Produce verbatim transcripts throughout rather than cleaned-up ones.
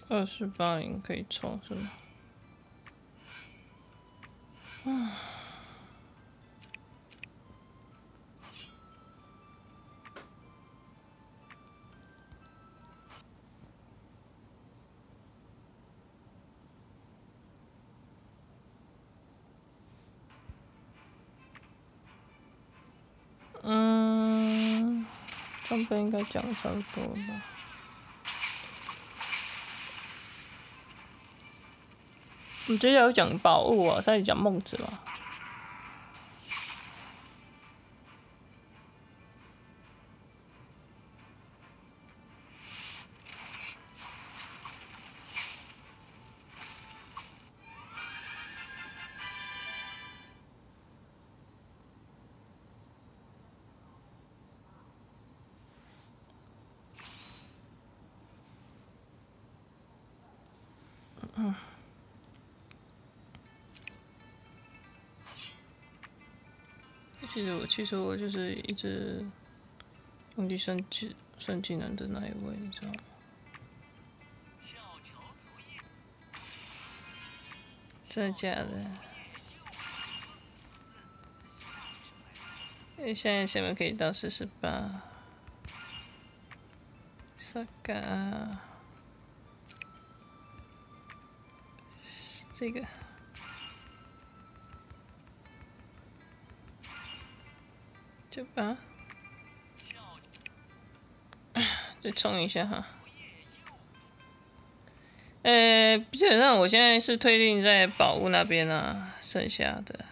二四八零可以抽是吗？嗯。嗯，装备应该讲的差不多了吧？我们接下来要讲宝物啊，再讲孟子吧。嗯。其实我，其实我就是一直用力升技升技能的那一位，你知道吗？真的假的？现在前面可以到四十八。萨嘎，这个。就把，再冲一下哈。呃，基本上我现在是推定在宝物那边啊，剩下的。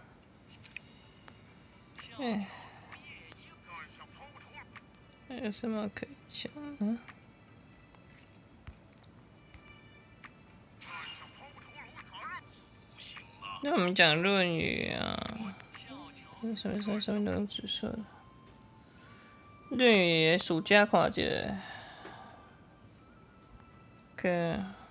哎，还有什么可以讲呢？那我们讲《论语》啊，什么什么什么都用紫色的。《论语》暑假看一个。个